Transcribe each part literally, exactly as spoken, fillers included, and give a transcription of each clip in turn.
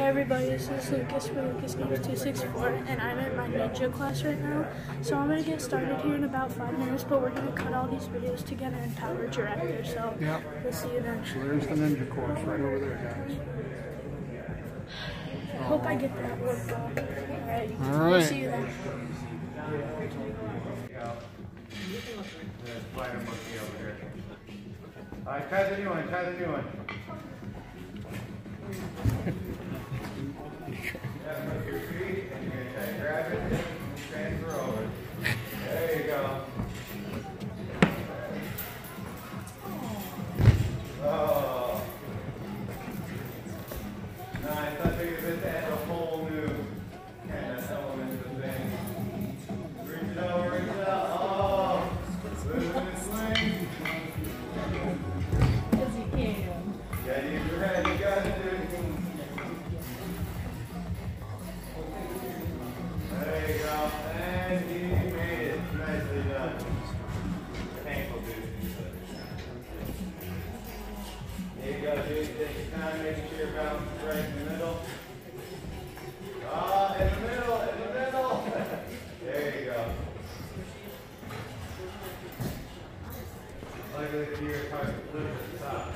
everybody, this is Lucas from Lucas Games two sixty-four, and I'm in my ninja class right now. So I'm going to get started here in about five minutes, but we're going to cut all these videos together in Power Director, so yep. We'll see you then. So there's the ninja course right over there, guys. I hope I get that worked out. Alright, all right. We'll see you then. Alright, try the new one, try the new one. Yeah, put your feet and you're going to try to grab it and transfer over. There you go. Oh. Nice. I figured this had a whole new kind of element to the thing. Reach it over, reach it out. Oh. Losing his swing. Yes, you can. Yeah, you're right. You got it, dude. There you go. And he made it. Nicely done. Painful, dude. There you go, dude. Take your time, making sure your balance is right in the middle. Ah, in the middle, in the middle. There you go. Like if you're trying to flip at the top.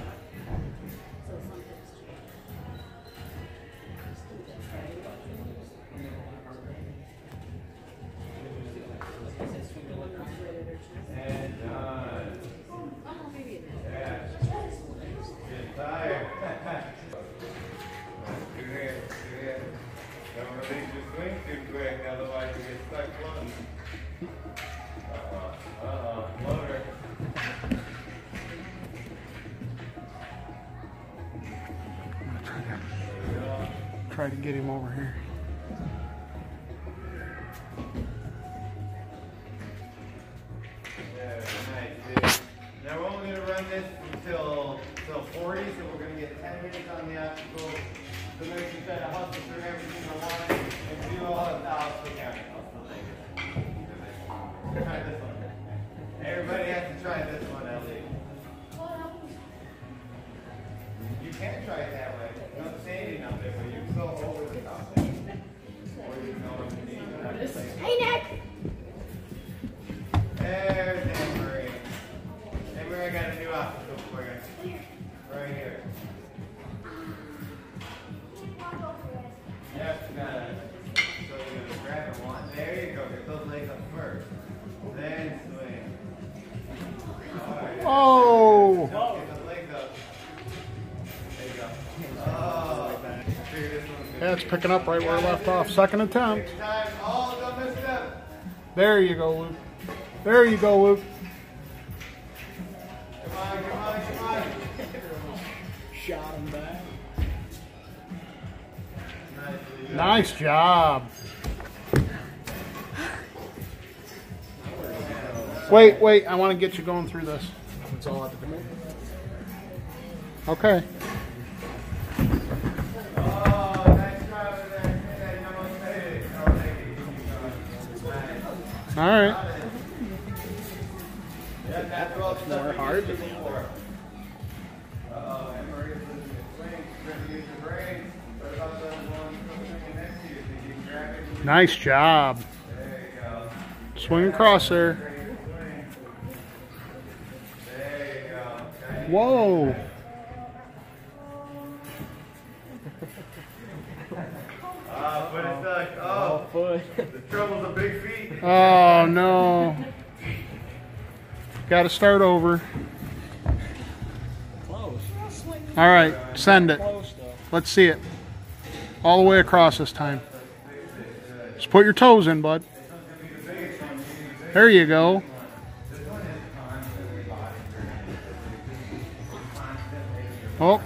And done. Yeah. Get tired. Do here, do here. Don't release your swing too quick, otherwise you get stuck floating. Uh-oh, uh-oh, floater. Try to get him over here. Yeah, nice, dude. Now we're only going to run this until, until forty, so we're going to get ten minutes on the obstacle. So make sure you try to hustle through every single one and do all of the obstacle counting. Try this one. Everybody has to try this one at least. You can try it that way. No standing up there, but you can go over the top there. Or you can go underneath. Hey, Nick! There's Anne-Marie. Anne-Marie, I got a new obstacle for you. Right here. Yep, you got it. So you're going to grab it one. There you go. Get those legs up first. Then swing. Alright. Whoa! Get the legs up. There you go. Oh. Figure this one's good. Yeah, it's picking up right where it left off. Second attempt. Take your time. Oh, don't miss it up. There you go, Luke. There you go, Luke. Come on, come on, come on. Shot him back. Nicely done. Nice job. Wait, wait. I want to get you going through this. It's all at the moment. Okay. Oh, nice try over there. Hit that yellow fade. Oh, thank you. Nice. All right. Yeah, that's all the stuff More we hard. use before. Uh-oh, Anne-Marie's losing a swing. She's going to use your brain. What about the one swinging next to you? So you can grab it. Nice job. There you go. Swing across there. There you go. Okay. Whoa. Ah, foot is stuck. Oh, Foot. the trouble's of big feet. Oh, no. Got to start over. Close. All right. Send it. Close though. Let's see it. All the way across this time. Just put your toes in, bud. There you go. Oh.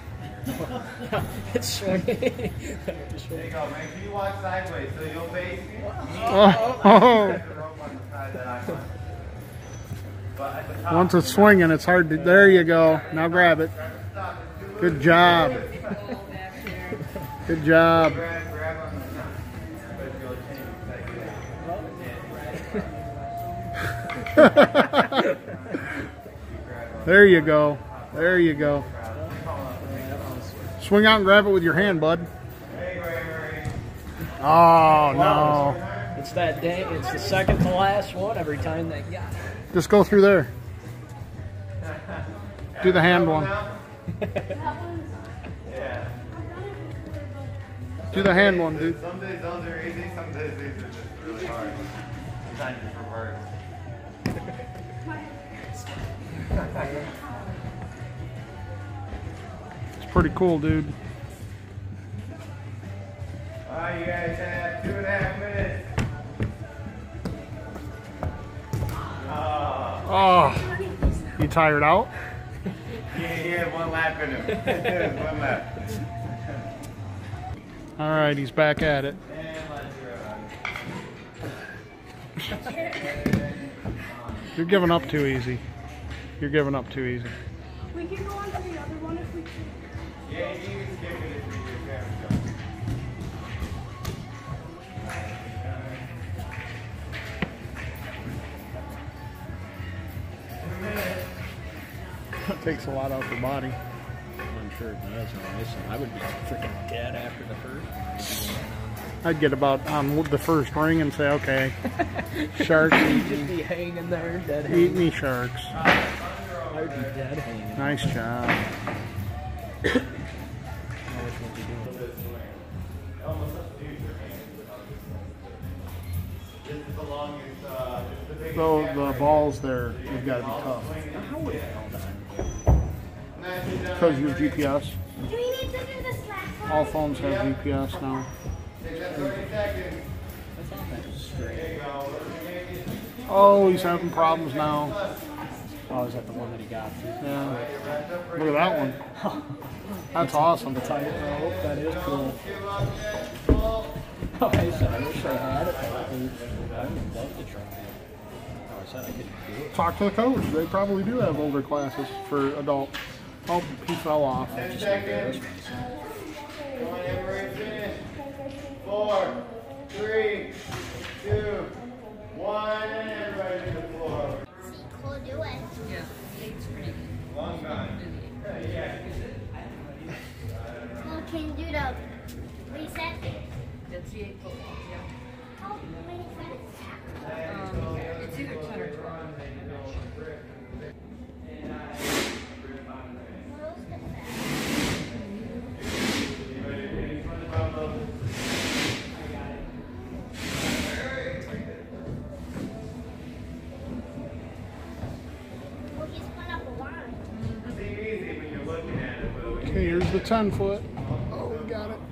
It's swinging. There you go. Make sure you walk sideways so you'll face me. Oh. Oh. There's a rope on the side that I want. But at the top, Once it's swinging, it's hard to. There you go. Now grab it. Good job. Good job. grab, grab on the top. But you'll change like There you go. There you go. Swing out and grab it with your hand, bud. There Oh, no. It's that day. It's the second to last one every time they got it. Just go through there. Do the hand one. Yeah. Do the hand one, dude. Some days those are easy, some days these are just really hard. Sometimes it's reversed. It's pretty cool, dude. Alright, you guys have two and a half minutes. Oh. Oh, you tired out? Yeah, he had one lap in him. One lap. All right, he's back at it. And let's run. You're giving up too easy. You're giving up too easy. We can go on to the other one if we can. Yeah, you can skip it if you can. It takes a lot out of the body. I'm sure it does. I would be freaking dead after the first. I'd get about on the first ring and say, okay, sharks, eat Just me, be hanging there, dead eat hanging. me, sharks. I would be dead hanging. Nice job. So the balls there, you've got to be tough. How would I know that? Because you have G P S. Do we need to do this last one? All phones have G P S now. Take that thirty seconds. I thought that was straight. Oh, he's having problems now. Oh, is that the one that he got to? Yeah. Look at that one. That's awesome. The tire. Oh, that is cool. Oh, I said, I wish I had it. I would love to try it. Oh, I said I could do it. Talk to the coach. They probably do have older classes for adults. Oh, he fell off. ten seconds. Come on, everybody finish. Four, three, two, one, and everybody to the floor. We'll do it. Long time. Well, can you do the reset? That's the eight football, yeah. How many seconds? Um, it's either ten or twelve. Well, he's putting up a line. Seems easy when you're looking at it, but Okay, here's the ten foot. Oh, we got it.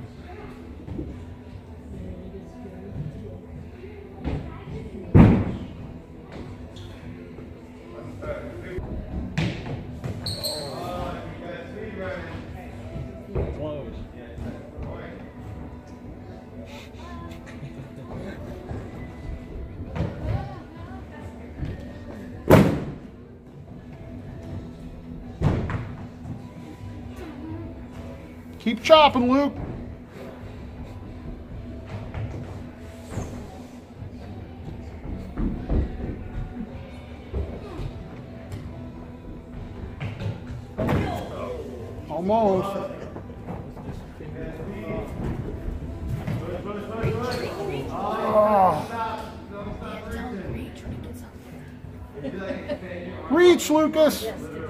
Close. Keep chopping, Luke. Almost. Oh. Reach, Lucas.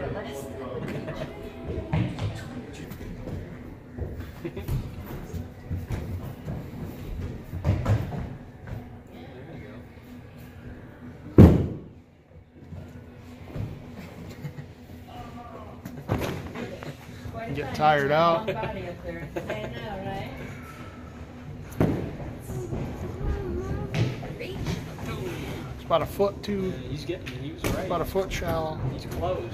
Get tired out. Body up there. I know, right? It's about a foot too. He's getting, he was right. About a foot shallow. He's close.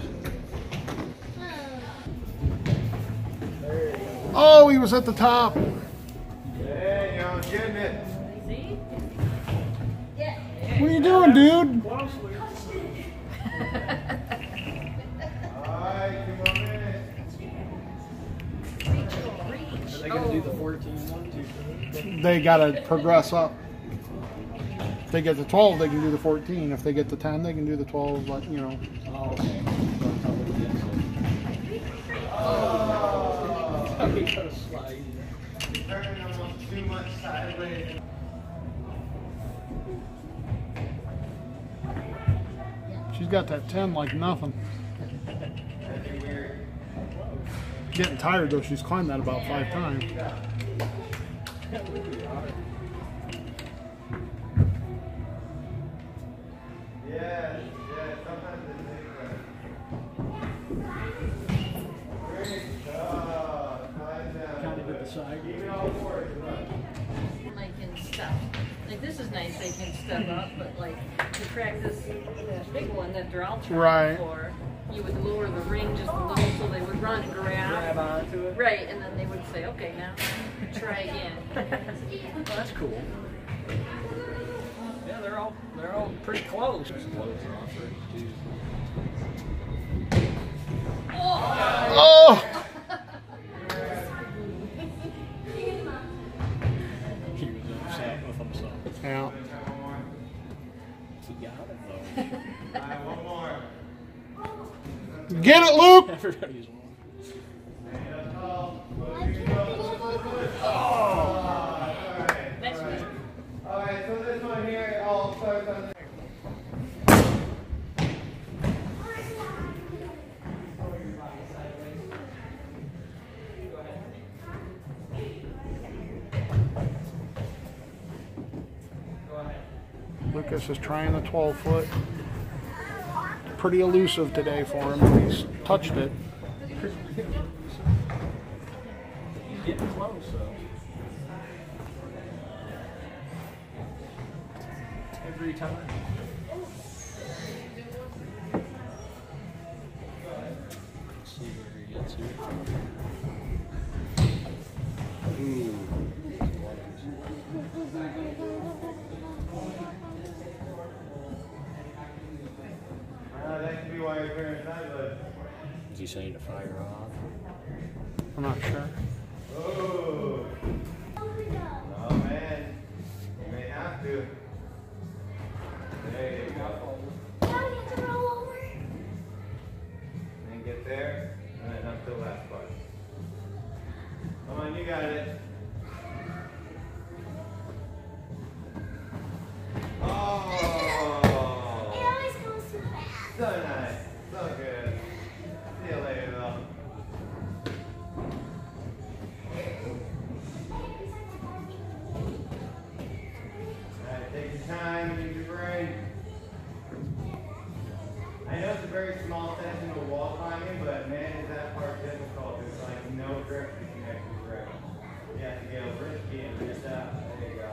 Oh, he was at the top. yeah, you know, getting it. See? What are you doing, dude? Alright, two more minutes. Are they going to do the fourteen one, too? They gotta progress up. If they get to twelve, they can do the fourteen. If they get to ten, they can do the twelve. But you know, Oh, okay. Oh, he got a slide. turning almost too much sideways. She's got that ten like nothing. That'd be weird. Getting tired though, she's climbed that about five times. Yes, yes, sometimes it takes Great job. Slide down. Kind of at the side. Keep it all forward. Like in step. Like this is nice, they can step up, but like to practice that big one that they're all trying Right. for, you would lower the ring just a little so they would run and grab. Grab onto it. Right, and then they would say, okay, now try again. Well, that's cool. Yeah, they're all they're all pretty close. Oh! He was upset with himself. Yeah. He got it though. Alright, one more. Get it, Luke! Everybody's won. Stand up tall. Push, push, push. Oh! Alright, Next alright. one. Alright, so this one here, it all starts on the Lucas is trying the twelve foot. Pretty elusive today for him. He's touched it. He's getting close though. Every time. Let's see where he gets here. Ooh. Uh, that could be why your parents died, but Is he saying to fire off? I'm not sure. oh, oh man, you may have to. There you go. Now you have to roll over. And get there, and then up to the last part. Come on, you got it. Oh, It always goes too fast. so nice, so good. See you later, though. Alright, take your time, use your brain. I know it's a very small section of wall climbing, but man, is that part difficult. There's like no grip you can actually grip. You have to get a risky and reach out. There you go.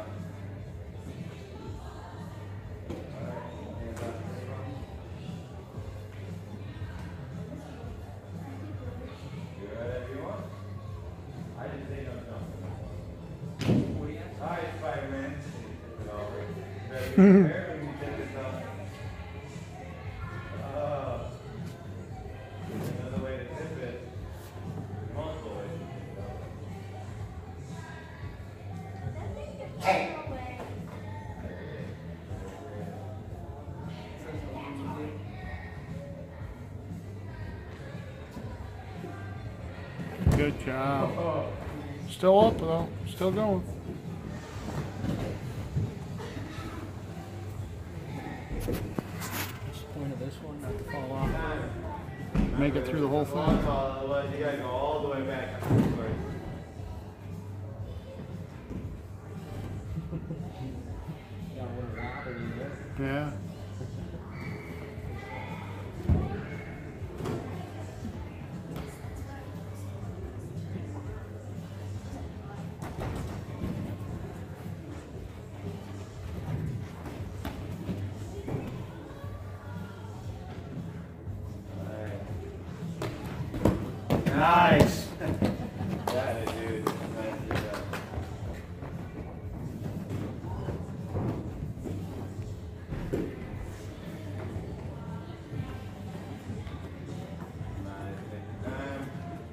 Alright, hands up. Do whatever you want. I didn't say no jump. Alright, Spider-Man. Tip it over. Better be prepared when you tip this up. Oh. Another way to tip it. Multiple ways to tip it up. Good job. Still up though. Still going. What's the point of this one? Not to fall off. Make it through the whole thing. Otherwise, you gotta go all the way back up the course. Got one wobble in there. Yeah. Nice. Got it, dude. Nice job. Nice. Take your time.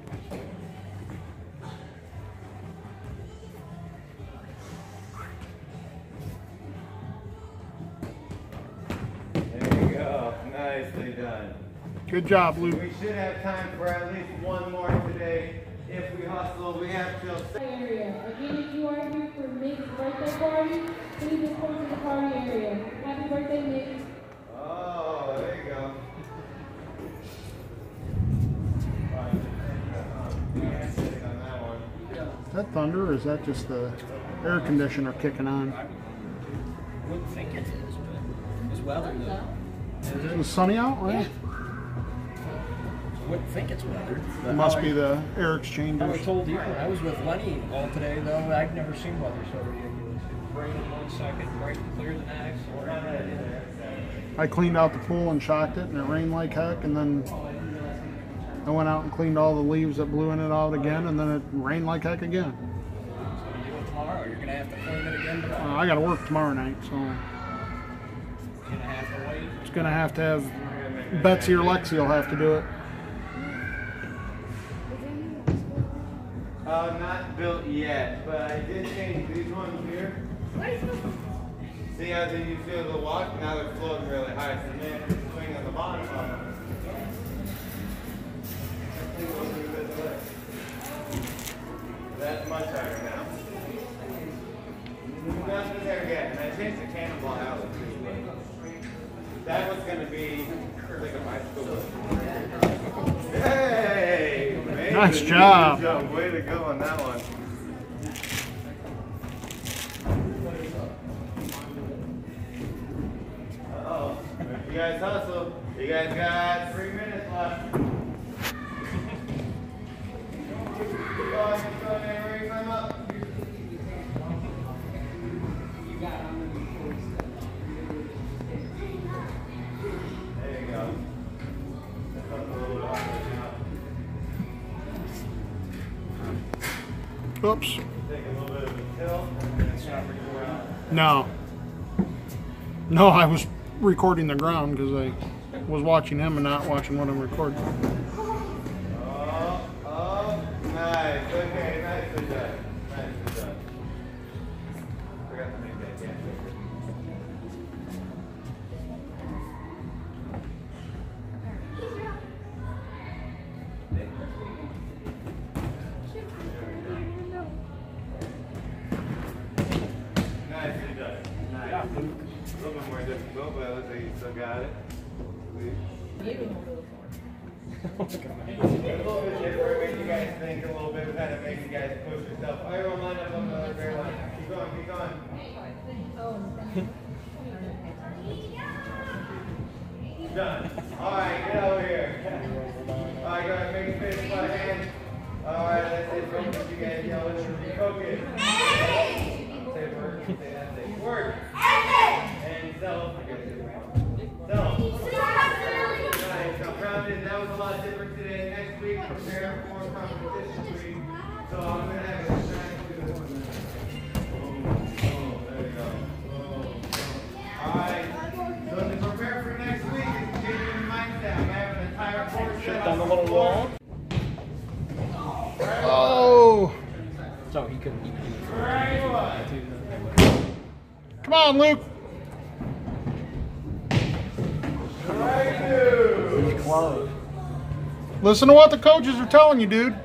There you go. Nicely done. Good job, Luke. We should have time for at least one more today. if we hustle, we have till six. Area. Again, if you are here for Nick's birthday party, please report to the party area. Happy birthday, Nick. Oh, there you go. Is that thunder or is that just the air conditioner kicking on? I wouldn't think it is, but it's weather though. Is it sunny out, right? I wouldn't think it's weather. It must be the. the air I exchangers. was told you, I was with Lenny all today though. I've never seen weather so ridiculous. It rained in one second, bright and clear the next. I cleaned out the pool and shocked it, and it rained like heck. And then I went out and cleaned all the leaves that blew in it out again, and then it rained like heck again. So you do it tomorrow, or you're gonna have to clean it again Uh, tomorrow. I got to work tomorrow night, so You're gonna have to wait. it's gonna have to have Betsy or Lexi will have to do it. Uh, not built yet, but I did change these ones here. See how then you feel the walk? Now they're floating really high, so then you swing on the bottom of them. That's much higher now. Nothing there yet, and I changed the cannonball out too, but that was going to be like a bicycle. Hey! Amazing. Nice job. Good job. Way to go on that one. Uh-oh. You guys hustle. You guys got three minutes left. Keep going, keep going, Avery. Climb up. There you go. That's up a little bit off now. Oops. Take a little bit of a tilt and then stop recording. No. No, I was recording the ground because I was watching him and not watching what I'm recording. Oh, oh, nice. Okay, nicely done. Nicely done. Forgot to make that again. Nicely done. Nice. A little bit more difficult, but it looks like you still got it. Maybe we'll go for it. A little bit different, make you guys think a little bit, kind of make you guys push yourself. Everyone line up on the other bear line. Keep going, keep going. Done. Alright, get over here. Alright, go ahead, make a face by hand. Alright, that's it. Focus, you guys yell. Focus. Say work, say that thing. Work. And self. Self. Nice. I'm proud of it. That was a lot different today. Next week, prepare for more competition week. So I'm going to have a try to do this one. Oh, there you go. Oh. Alright. So to prepare for next week is changing the mindset. I'm having an entire course set Down the up little before. wall. Oh! So he couldn't eat it. Right. Come on, Luke. Right, dude. He's close. Listen to what the coaches are telling you, dude.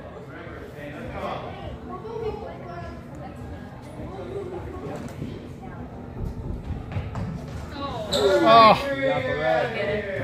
Oh. Got the red. Get it?